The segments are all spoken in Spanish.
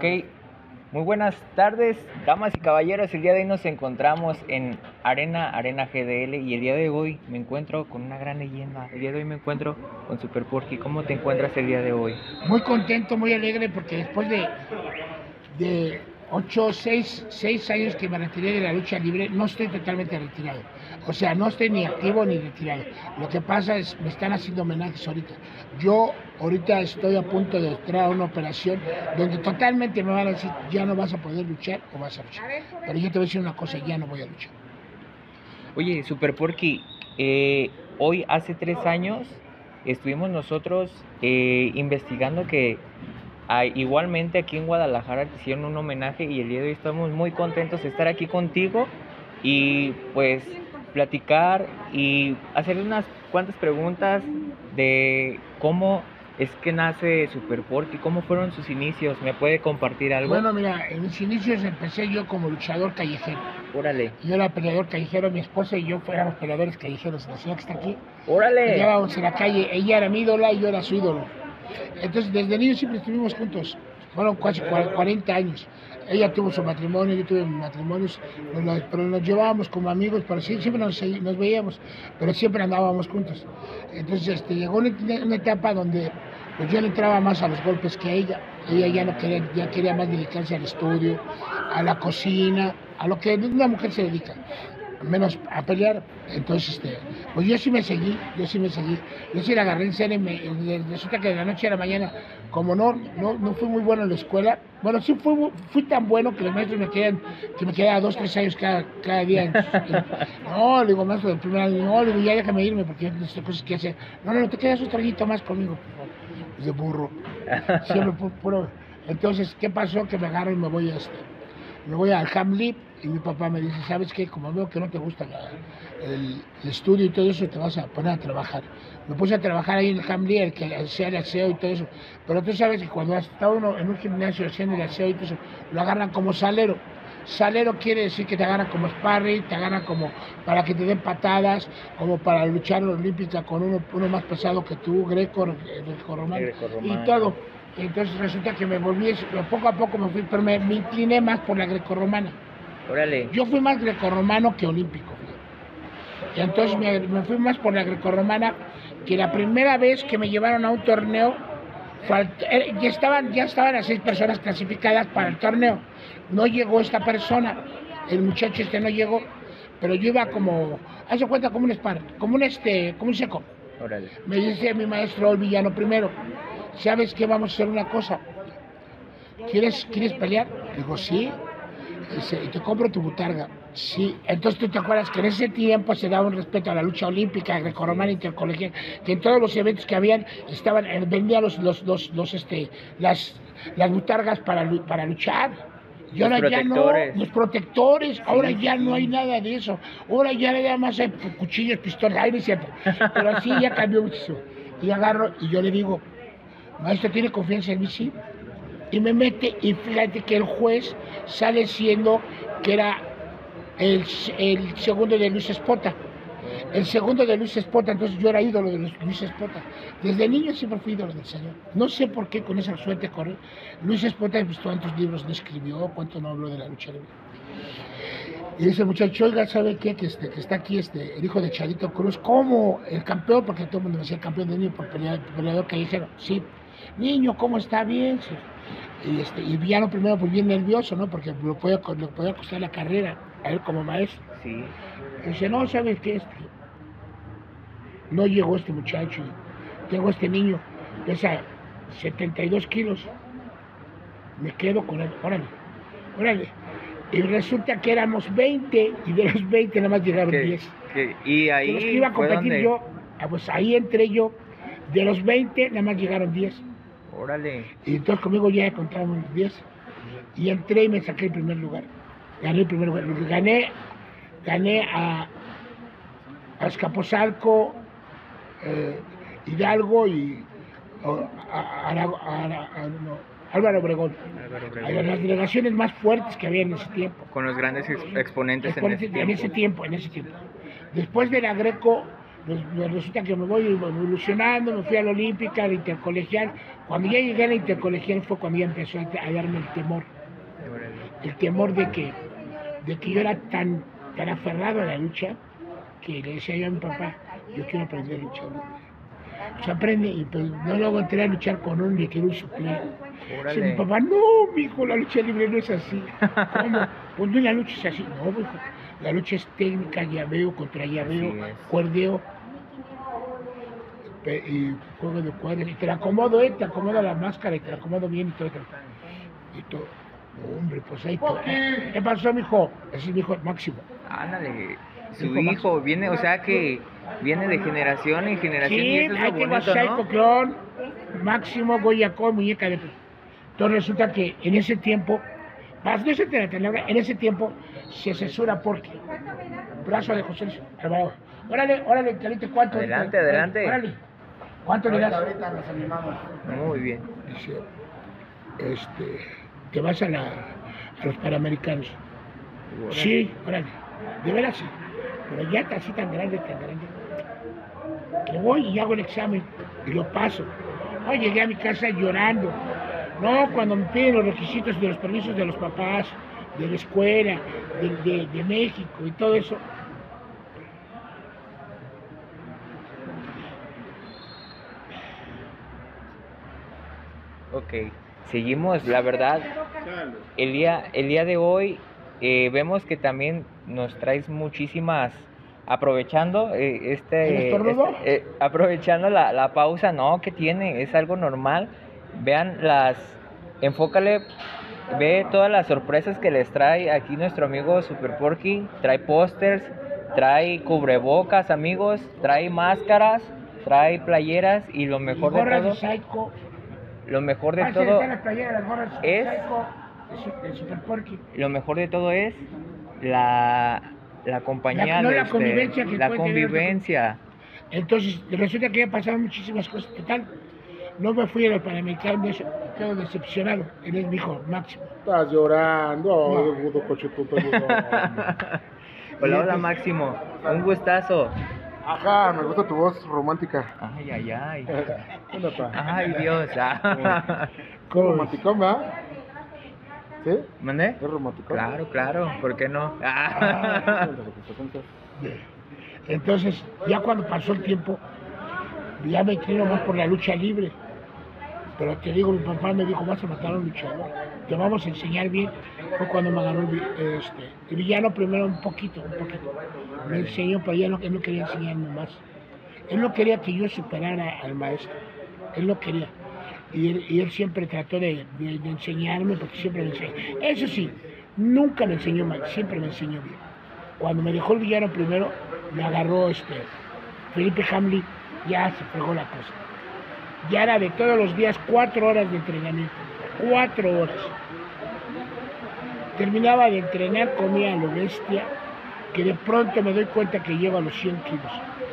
Muy buenas tardes, damas y caballeros. El día de hoy nos encontramos en Arena GDL y el día de hoy me encuentro con una gran leyenda. El día de hoy me encuentro con Super Porky. ¿Cómo te encuentras el día de hoy? Muy contento, muy alegre, porque después de 6 años que me retiré de la lucha libre, no estoy totalmente retirado. O sea, no estoy ni activo ni retirado. Lo que pasa es, me están haciendo homenajes ahorita. Yo ahorita estoy a punto de entrar a una operación donde totalmente me van a decir, ya no vas a poder luchar o vas a luchar. Pero yo te voy a decir una cosa, ya no voy a luchar. Oye, Super Porky, hoy hace 3 años estuvimos nosotros investigando que igualmente aquí en Guadalajara te hicieron un homenaje y el día de hoy estamos muy contentos de estar aquí contigo y pues platicar y hacerle unas cuantas preguntas de cómo es que nace Super Porky, cómo fueron sus inicios. ¿Me puede compartir algo? Bueno, mira, en mis inicios empecé yo como luchador callejero. Órale. Yo era peleador callejero, mi esposa y yo éramos peleadores callejeros. La señora que está aquí, Órale. peleábamos en la calle, ella era mi ídola y yo era su ídolo. Entonces, desde niños siempre estuvimos juntos. Fueron casi 40 años. Ella tuvo su matrimonio, yo tuve mi matrimonio, pero nos llevábamos como amigos, pero siempre nos veíamos, pero siempre andábamos juntos. Entonces, llegó una etapa donde pues, yo le entraba más a los golpes que a ella. Ella ya no quería, ya quería más dedicarse al estudio, a la cocina, a lo que una mujer se dedica, menos a pelear. Entonces, pues yo sí me seguí, yo sí la agarré en serio. Resulta que de la noche a la mañana, como no fui muy bueno en la escuela, bueno, sí fui tan bueno que los maestros me quedaba 2, 3 años cada día. No, le digo, maestro del primer año, no, le digo, ya déjame irme porque hay cosas que hacer. No, te quedas otro añito más conmigo, por favor. Es de burro, siempre puro. Entonces, ¿qué pasó? Que me agarro y me voy al Hamlet y mi papá me dice, ¿sabes qué? Como veo que no te gusta el estudio y todo eso, te vas a poner a trabajar. Me puse a trabajar ahí en el Hamlet, el que hacía el aseo y todo eso. Pero tú sabes que cuando está uno en un gimnasio haciendo el aseo y todo eso, lo agarran como salero. Salero quiere decir que te agarran como sparring, te agarran como para que te den patadas, como para luchar en la olímpica con uno más pesado que tú, greco-romano y todo. Entonces resulta que me volví, poco a poco me fui, pero me incliné más por la grecorromana. Órale. Yo fui más grecorromano que olímpico. Y entonces me fui más por la grecorromana, que la primera vez que me llevaron a un torneo, ya estaban las 6 personas clasificadas para el torneo. No llegó esta persona, el muchacho no llegó, pero yo iba como, hace cuenta como un spar, como un seco. Órale. Me dice mi maestro, el villano primero, ¿sabes qué? Vamos a hacer una cosa. ¿Quieres pelear? Digo, sí. Dice, y te compro tu botarga. Sí. Entonces tú te acuerdas que en ese tiempo se daba un respeto a la lucha olímpica, grecorromana, intercolegial, que en todos los eventos que habían vendían las botargas para luchar. Y ahora ya no, los protectores, ahora ya no hay nada de eso. Ahora ya nada más hay cuchillos, pistolas, ay, no es cierto. Pero así ya cambió muchísimo. Y agarro y yo le digo, maestro, ¿tiene confianza en mí? Sí. Y me mete, y fíjate que el juez sale siendo que era el segundo de Luis Espota. El segundo de Luis Espota, entonces yo era ídolo de Luis Espota. Desde niño siempre fui ídolo del señor. No sé por qué con esa suerte correr. Luis Espota, pues cuántos libros no escribió, cuánto no habló de la lucha libre. Y ese muchacho, oiga, ¿sabe qué? Que está aquí el hijo de Charito Cruz, ¿cómo? El campeón, porque todo el mundo me decía campeón de niño por peleador callejero. Sí. Niño, ¿cómo está? Bien. Sí. Y Villano primero pues bien nervioso, ¿no? Porque le podía costar la carrera a él como maestro. Sí. Y dice, no, ¿sabes qué? No llegó este muchacho, tengo este niño, pesa 72 kilos, me quedo con él, órale. Y resulta que éramos 20, y de los 20 nada más llegaron 10. Y ahí de los que iba a competir yo, pues ahí entré yo, de los 20 nada más llegaron 10. Órale. Y entonces conmigo ya contábamos 10. Y entré y me saqué el primer lugar. Gané el primer lugar. Gané a Azcapotzalco, Hidalgo y Álvaro Obregón. Las delegaciones más fuertes que había en ese tiempo. Con los grandes exponentes en ese tiempo. Después de la Greco Resulta que me voy evolucionando, me fui a la Olímpica, a la Intercolegial. Cuando ya llegué a la Intercolegial fue cuando ya empezó a darme el temor de que yo era tan aferrado a la lucha, que le decía yo a mi papá, yo quiero aprender a luchar libre. Pues aprende, y pues no luego entré a luchar con un le quiero suplir. Dice mi papá, no, mijo, la lucha libre no es así. ¿Cómo? Pues no, la lucha es así. No, mijo, la lucha es técnica, llaveo contra llaveo, cuerdeo y juego de cuadros. Y te la acomodo, te acomodo la máscara y te la acomodo bien y todo. Y todo. Hombre, pues ahí todo. ¿Qué pasó, mijo? Ese es mi hijo Máximo. Ándale, su hijo viene, o sea que viene de generación en generación, sí, y eso es lo bonito, Psycho ¿no? Clon, Máximo, Goyacó, muñeca de... Entonces resulta que en ese tiempo, en ese tiempo se censura porque brazo de José Luis Alvarado. Órale, Calite, ¿cuánto? Adelante, adelante. Órale. ¿Cuánto le das? Ahorita nos animamos. Muy bien. Dice, te vas a los Panamericanos. Sí, órale, de veras sí. Pero ya así tan grande, que voy y hago el examen y lo paso. No, llegué a mi casa llorando. No, cuando me piden los requisitos de los permisos de los papás, de la escuela, de México y todo eso. Ok, seguimos, la verdad, el día de hoy vemos que también nos traes muchísimas, aprovechando aprovechando la pausa, no, que tiene, es algo normal. Vean enfócale, ve todas las sorpresas que les trae aquí nuestro amigo Super Porky. Trae pósters, trae cubrebocas, amigos, trae máscaras, trae playeras y lo mejor de todo, lo mejor de todo es, lo mejor de todo es la compañía, la convivencia, la convivencia. Entonces resulta que ya pasaron muchísimas cosas. Total, no me fui a los Panamericanos, quedo decepcionado. Él es mi hijo Máximo. Estás llorando, Hola Máximo, un gustazo. Ajá, me gusta tu voz romántica. Ay, ay, ay. ¿Qué nota? Ay, Dios. ¿Qué romanticón, verdad? ¿Sí? ¿Mandé? ¿Es romanticón? Claro, ¿por qué no? Entonces, ya cuando pasó el tiempo, ya me inclino más por la lucha libre. Pero te digo, mi papá me dijo, vas a matar a un luchador, te vamos a enseñar bien. Fue cuando me agarró el villano primero un poquito. Me enseñó, pero él no quería enseñarme más. Él no quería que yo superara al maestro. Él no quería. Y él siempre trató de enseñarme, porque siempre me enseñó. Eso sí, nunca me enseñó mal, siempre me enseñó bien. Cuando me dejó el villano primero, me agarró Felipe Hamlin, ya se fregó la cosa. Ya era de todos los días 4 horas de entrenamiento, 4 horas. Terminaba de entrenar, comía a lo bestia, que de pronto me doy cuenta que llego a los 100 kilos.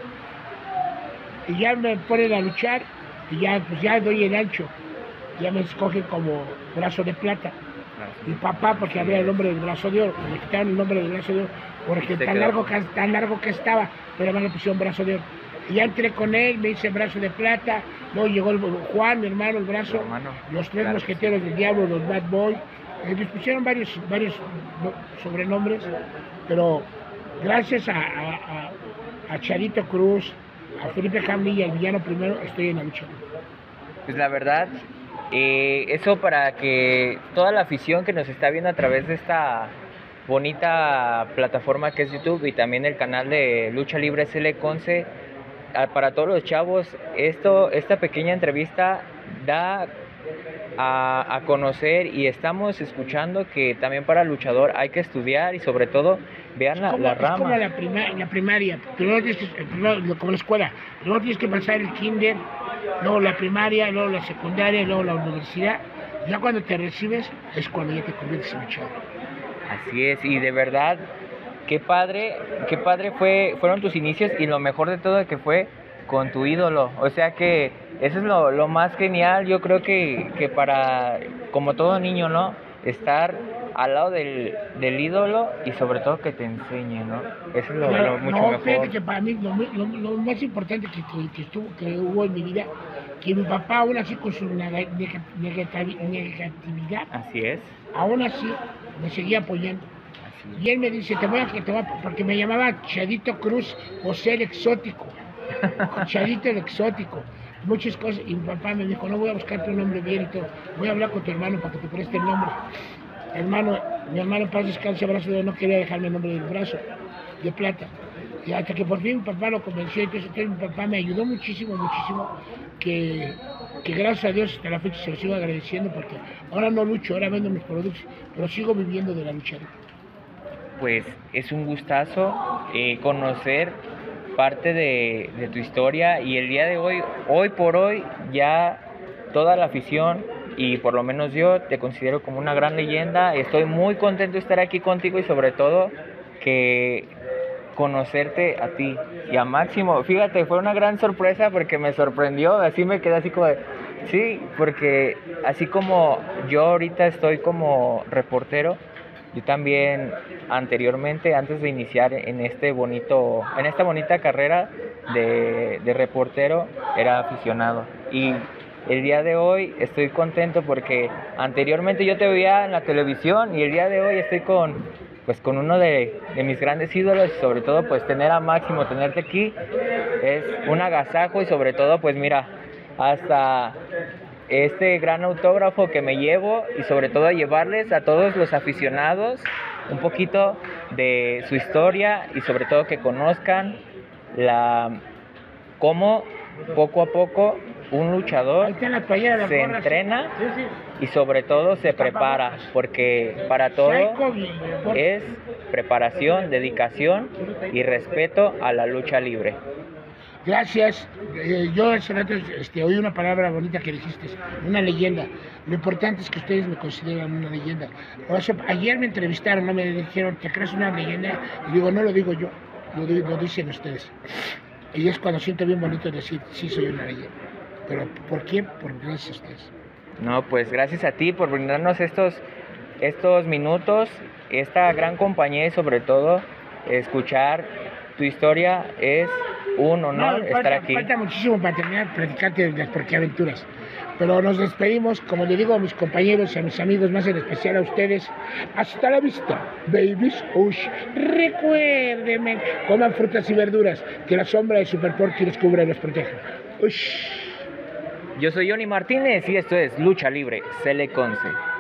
Y ya me ponen a luchar, y ya doy el ancho, ya me escogen como brazo de plata. Mi papá, porque había el nombre del brazo de oro, me quitaron el nombre del brazo de oro, porque tan largo que estaba, pero me pusieron brazo de oro. Y ya entré con él, me hice brazo de plata, luego llegó Juan, mi hermano, el brazo, los 3 mosqueteros del diablo, los Bad Boy, les pusieron varios sobrenombres, pero gracias a Charito Cruz, a Felipe Hamlin y al villano primero, estoy en la lucha. Pues la verdad, eso para que toda la afición que nos está viendo a través de esta bonita plataforma que es YouTube y también el canal de Lucha Libre SL Conce, para todos los chavos, esta pequeña entrevista da a conocer, y estamos escuchando que también para el luchador hay que estudiar y sobre todo vean las ramas. Es como la primaria, como la escuela, primero tienes que pasar el kinder, luego la primaria, luego la secundaria, luego la universidad. Ya cuando te recibes es cuando ya te conviertes en luchador. Así es, y de verdad, qué padre fueron tus inicios, y lo mejor de todo que fue con tu ídolo. O sea que eso es lo más genial. Yo creo que para, como todo niño, ¿no? estar al lado del ídolo y sobre todo que te enseñe, ¿no? Eso es Claro, lo mucho no, mejor. fíjate que para mí lo más importante que hubo en mi vida, que mi papá aún así con su negatividad, Así es. aún así me seguía apoyando. Así Y él me dice, porque me llamaba Chadito Cruz, José el Exótico, Chadito el Exótico, muchas cosas. Y mi papá me dijo, no voy a buscarte un nombre bien y todo, voy a hablar con tu hermano para que te preste el nombre. Mi hermano paz descanse, brazo de no quería dejarme el nombre del brazo, de plata. Y hasta que por fin mi papá lo convenció, entonces mi papá me ayudó muchísimo, muchísimo, que gracias a Dios hasta la fecha se lo sigo agradeciendo, porque ahora no lucho, ahora vendo mis productos, pero sigo viviendo de la lucha libre. Pues es un gustazo conocer parte de tu historia y el día de hoy por hoy, ya toda la afición y por lo menos yo te considero como una gran leyenda. Estoy muy contento de estar aquí contigo y sobre todo que conocerte a ti y a Máximo. Fíjate, fue una gran sorpresa porque me sorprendió, así me quedé así como de, sí, porque así como yo ahorita estoy como reportero, yo también anteriormente, antes de iniciar en esta bonita carrera de reportero, era aficionado. Y el día de hoy estoy contento porque anteriormente yo te veía en la televisión y el día de hoy estoy con uno de mis grandes ídolos y sobre todo pues tener a Máximo, tenerte aquí es un agasajo y sobre todo pues mira, hasta este gran autógrafo que me llevo y sobre todo llevarles a todos los aficionados un poquito de su historia y sobre todo que conozcan cómo poco a poco un luchador Ahí está la playera de se gorras. entrena Sí, sí. y sobre todo se prepara, porque para todo es preparación, dedicación y respeto a la lucha libre. Gracias. Yo hace rato oí una palabra bonita que dijiste, una leyenda. Lo importante es que ustedes me consideran una leyenda. O sea, ayer me entrevistaron, ¿no? Me dijeron, ¿te crees una leyenda? Y digo, no lo digo yo, lo dicen ustedes. Y es cuando siento bien bonito decir, sí, soy una leyenda. ¿Pero por qué? Por gracias a ustedes. No, pues gracias a ti por brindarnos estos minutos, esta gran compañía y sobre todo escuchar tu historia. Es un honor estar aquí. Falta muchísimo para terminar, platicarte de las porquiaventuras. Pero nos despedimos, como le digo a mis compañeros y a mis amigos, más en especial a ustedes. Hasta la vista, babies. Ush. Recuérdenme, coman frutas y verduras, que la sombra de Super Porky los cubre y los proteja. Ush. Yo soy Johnny Martínez y esto es Lucha Libre, Cele Conce.